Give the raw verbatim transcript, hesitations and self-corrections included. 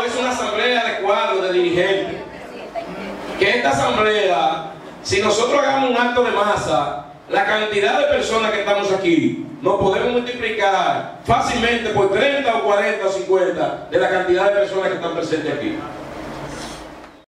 es una asamblea de cuadros, de dirigentes. Que esta asamblea, si nosotros hagamos un acto de masa, la cantidad de personas que estamos aquí, nos podemos multiplicar fácilmente por treinta o cuarenta o cincuenta de la cantidad de personas que están presentes aquí.